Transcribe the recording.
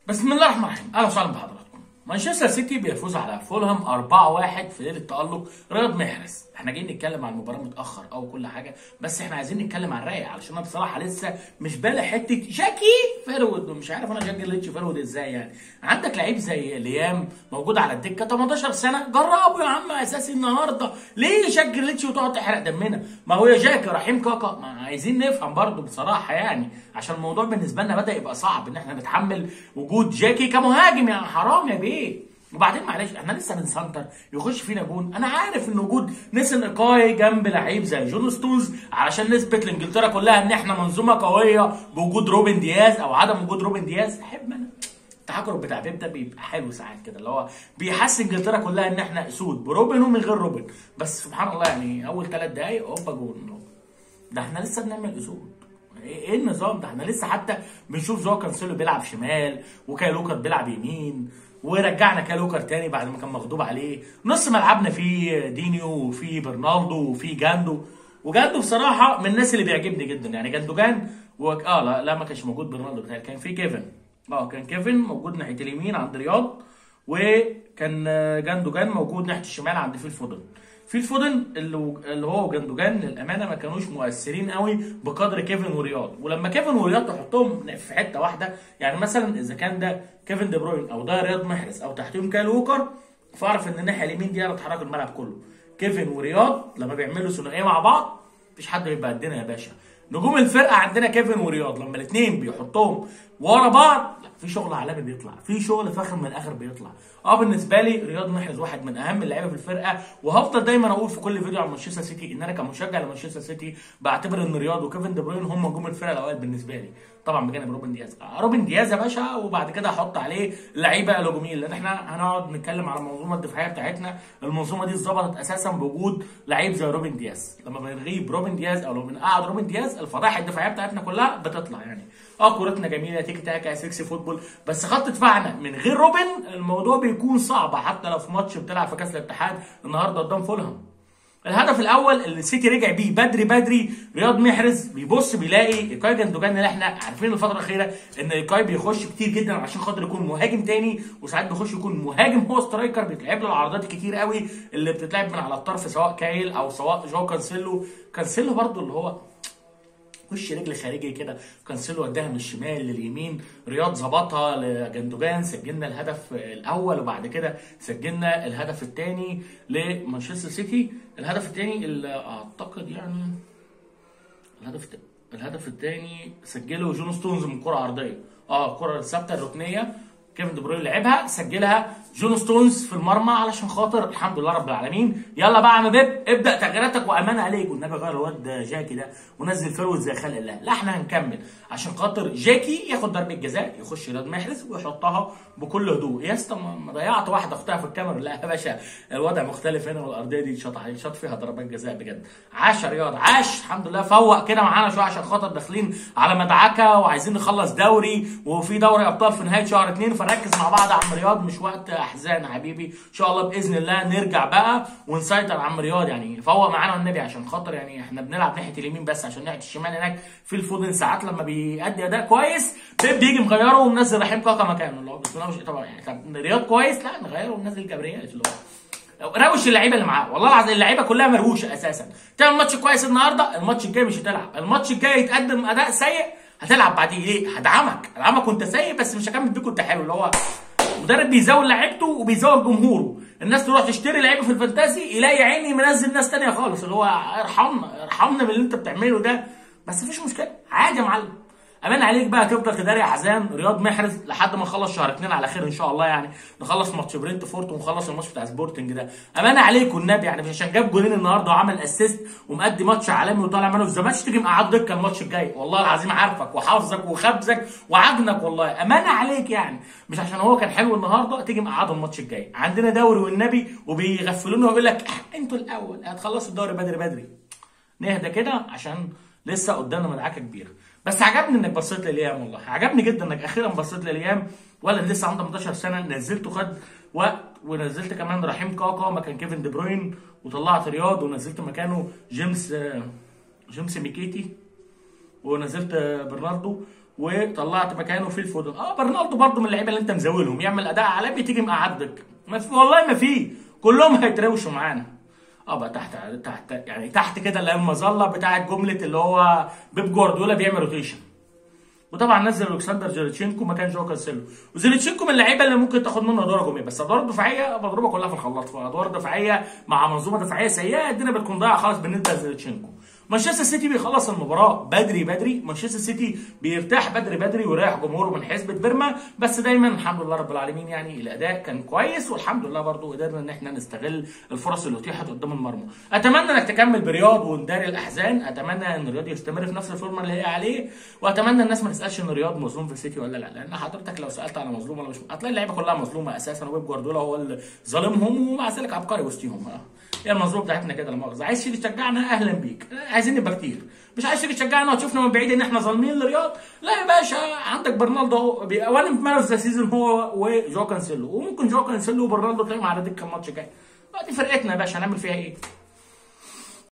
بسم الله الرحمن الرحيم، اهلا وسهلا بحضراتكم. مانشستر سيتي بيفوز على فولهام 4-1 في ليله تالق رياض محرز. احنا جايين نتكلم عن المباراه متاخر او كل حاجه، بس احنا عايزين نتكلم عن رايق علشان انا بصراحه لسه مش بالي حته جاكي فيرود، ومش عارف انا جاكي ليتش فيرود ازاي يعني. عندك لعيب زي ليام موجود على الدكه 18 سنه، جربوا يا عم اساسي النهارده. ليه جاكي ليتش وتقعد تحرق دمنا؟ ما هو يا جاكي رحيم كاكا، ما عايزين نفهم برضو بصراحه يعني، عشان الموضوع بالنسبه لنا بدا يبقى صعب ان احنا نتحمل وجود جاكي كمهاجم. يعني حرام يا بيه. وبعدين معلش احنا لسه بنسنتر يخش فينا جون. انا عارف ان وجود نيسن ايكاي جنب لعيب زي جون ستونز علشان نثبت لانجلترا كلها ان احنا منظومه قويه بوجود روبن دياز او عدم وجود روبن دياز. احب انا التحكم بتاع بيب ده بيبقى حلو ساعات كده، اللي هو بيحس انجلترا كلها ان احنا اسود بروبن ومن غير روبن. بس سبحان الله يعني اول 3 دقايق هوبا جون. ده احنا لسه بنعمل اسود. ايه النظام ده؟ احنا لسه حتى بنشوف جو كانسيلو بيلعب شمال وكاي لوكر بيلعب يمين، ورجعنا كاي لوكر تاني بعد ما كان مغضوب عليه. نص ملعبنا فيه دينيو وفيه برنالدو وفيه جاندو. وجاندو بصراحه من الناس اللي بيعجبني جدا يعني. جاندوجان لا ما كانش موجود برنالدو بتاعي، كان في كيفن. كان كيفن موجود ناحيه اليمين عند رياض، وكان جاندوجان موجود ناحيه الشمال عند فيل فودن. في الفودن اللي هو جندوجان للامانه ما كانوش مؤثرين قوي بقدر كيفن ورياض. ولما كيفن ورياض تحطهم في حته واحده، يعني مثلا اذا كان ده كيفن دي بروين او ده رياض محرز او تحتهم كاي ووكر، فاعرف ان الناحيه اليمين دي انا اتحرك الملعب كله. كيفن ورياض لما بيعملوا ثنائيه مع بعض مفيش حد بيبقى قدنا يا باشا. نجوم الفرقه عندنا كيفن ورياض، لما الاثنين بيحطهم ورا بعض لا في شغل عالمي بيطلع، في شغل فاخر من الاخر بيطلع. بالنسبه لي رياض محرز واحد من اهم اللعيبه في الفرقه، وهفضل دايما اقول في كل فيديو عن مانشستر سيتي ان انا كمشجع لمانشستر سيتي بعتبر ان رياض وكيفن دي بروين هم نجوم الفرقه الاوائل بالنسبه لي، طبعا بجانب روبن دياز. روبن دياز يا باشا، وبعد كده احط عليه لعيبه الهجوميين، لان احنا هنقعد نتكلم على المنظومه الدفاعيه بتاعتنا. المنظومه دي اتظبطت اساسا بوجود لعيب زي روبن دياز. لما بنغيب روبن دياز او لو بنقعد روبن دياز الفضائح الدفاعيه بتاعتنا كلها بتطلع يعني. كورتنا جميله تيكي تاكا سكسي فوتبول، بس خط دفاعنا من غير روبن الموضوع بيكون صعب، حتى لو في ماتش بتلعب في كاس الاتحاد النهارده قدام فولهام. الهدف الاول اللي السيتي رجع بيه بدري رياض محرز بيبص بيلاقي ايكاي جندوجان، اللي احنا عارفين الفتره الاخيره ان ايكاي بيخش كتير جدا عشان خاطر يكون مهاجم تاني، وساعات بيخش يكون مهاجم هو سترايكر، بيتلعب له العرضات الكتير قوي اللي بتتلعب من على الطرف سواء كايل او سواء جو كانسيلو برضو اللي هو وش رجل خارجي كده. كانسيلو وداها من الشمال لليمين، رياض ظبطها لجندوجان، سجلنا الهدف الاول وبعد كده سجلنا الهدف الثاني لمانشستر سيتي. الهدف الثاني اللي اعتقد يعني الهدف الثاني سجله جون ستونز من كره عرضيه، الكره الثابته الركنيه كيفن دي بروين لعبها سجلها جون ستونز في المرمى علشان خاطر الحمد لله رب العالمين. يلا بقى يا عم بيب ابدا تغييراتك وامان عليك، والنبي غير الواد جاكي ده ونزل فيرود زي خلق الله. لا احنا هنكمل عشان خاطر جاكي ياخد ضربه جزاء يخش رياض محرز ويحطها بكل هدوء. يا اسطى ما ضيعت واحده اختها في الكاميرا؟ لا يا باشا الوضع مختلف هنا، والارضيه دي شاط فيها ضربات جزاء بجد. عاش يا رياض عاش، الحمد لله فوق كده معانا شويه عشان خاطر داخلين على مدعكه وعايزين نخلص دوري، وفي دوري ابطال في نهايه شهر 2، فنركز مع بعض يا عم رياض، مش وقت احزان يا حبيبي. ان شاء الله باذن الله نرجع بقى ونسيطر يا عم رياض، يعني فوق معانا والنبي عشان خاطر يعني احنا بنلعب ناحيه اليمين بس، عشان ناحيه الشمال هناك في الفودن ساعات لما بيأدي اداء كويس بيب بيجي مغيره ومنزل رحيم كاكا مكانه، اللي هو بسم الله مش طبعا يعني. طب رياض كويس لا نغيره وننزل جبريات، اللي هو روش اللعيبه اللي معاه. والله العظيم اللعيبه كلها مروشه اساسا. تعمل ماتش كويس النهارده، الماتش الجاي مش هتلعب، الماتش الجاي يتقدم اداء سيء هتلعب بعديه. ليه؟ هدعمك وانت سيء، بس مش هكمل بيك وانت حلو. اللي هو مدرب بيزود لعيبته وبيزود جمهوره، الناس تروح تشتري لعيبه في الفانتازي يلاقي عيني منزل ناس ثانيه خالص، اللي هو ارحمنا من اللي انت بتعمله ده. بس مفيش مشكله عادي يا معلم، امان عليك بقى تفضل تداري احزان رياض محرز لحد ما نخلص شهر 2 على خير ان شاء الله، يعني نخلص ماتش برينتفورد ونخلص الماتش بتاع سبورتنج ده. امان عليك والنبي يعني، مش عشان جاب جولين النهارده وعمل اسيست ومأدي ماتش عالمي وطالع منه في زماتش تيجي مقعد دكه الماتش الجاي. والله العظيم عارفك وحافظك وخبزك وعجنك، والله امان عليك يعني، مش عشان هو كان حلو النهارده تيجي مقعده الماتش الجاي. عندنا دوري والنبي وبيغفلونا ويقول لك انتوا الاول هتخلصوا الدوري بدري. نهدى كده عشان لسه قدامنا مدعكه كبيره. بس عجبني انك بصيت لليام، والله عجبني جدا انك اخيرا بصيت لليام. ولد لسه عنده 18 سنه نزلته خد وقت، ونزلت كمان رحيم كاكا مكان كيفن دي بروين، وطلعت رياض ونزلت مكانه جيمس ميكيتي، ونزلت برناردو وطلعت مكانه في الفودن. برنالدو برضه من اللعيبه اللي انت مزاولهم، يعمل اداء عالمي تيجي مقعدك، والله ما في، كلهم هيتروشوا معانا. بقى تحت يعني تحت كده اللي هي المظله بتاعت جمله اللي هو بيب جوارديولا بيعمل روتيشن. وطبعا نزل الكسندر زيلتشينكو مكان جو كانسيلو، وزيلتشينكو من اللعيبه اللي ممكن تاخد منه ادوار هجوميه، بس ادوار دفاعيه مضروبه كلها في الخلاط، فادوار دفاعيه مع منظومه دفاعيه سيئه الدنيا بتكون ضايعه خالص بالنسبه لزيلتشينكو. مانشستر سيتي بيخلص المباراه بدري، مانشستر سيتي بيرتاح بدري ويريح جمهوره من حسبه بيرما، بس دايما الحمد لله رب العالمين يعني الاداء كان كويس، والحمد لله برضو قدرنا ان احنا نستغل الفرص اللي اتيحت قدام المرمى. اتمنى انك تكمل برياض ونداري الاحزان، اتمنى ان رياض يستمر في نفس الفورمه اللي هي عليه، واتمنى الناس ما تسالش ان رياض مظلوم في السيتي ولا لا، لان حضرتك لو سالت على مظلوم ولا مش هتلاقي اللعيبه كلها مظلومه اساسا، وبيب جوارديولا هو اللي ظالمهم، ومع ذلك عبقري وسطيهم. هي المنظومه بتاعتنا كده، لا مؤاخذه، عايز تيجي تشجعنا اهلا بيك، عايزين نبقى كتير، مش عايز تيجي تشجعنا وتشوفنا من بعيد ان احنا ظالمين لرياض، لا يا باشا، عندك برنالدو اهو وانا مان اوف ذا سيزون هو وجو كانسيلو، وممكن جو كانسيلو وبرنالدو تلاقيهم على دكه الماتش الجاي. دي فرقتنا يا باشا، هنعمل فيها ايه؟